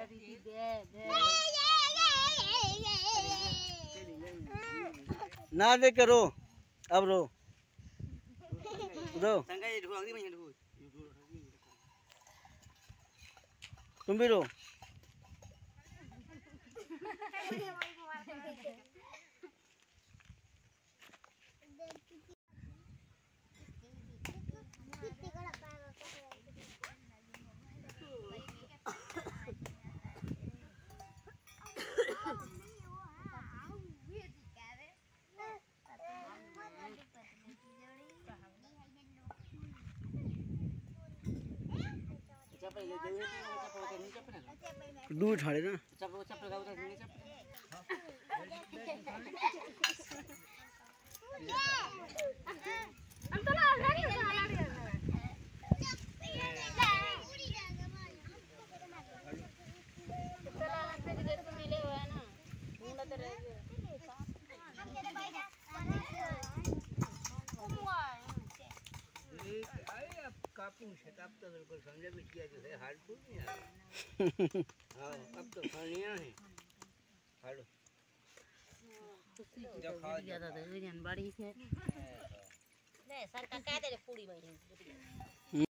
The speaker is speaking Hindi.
ना देख के रो, अब रो रो, तुम भी रो। दूर ठाड़े ना समझे भी किया जो है हार्ड फूड नहीं आ हाँ अब तो खानिया है हार्ड जो खाओ ज्यादा दे बाड़ी से ले सर का कहते पूरी बनी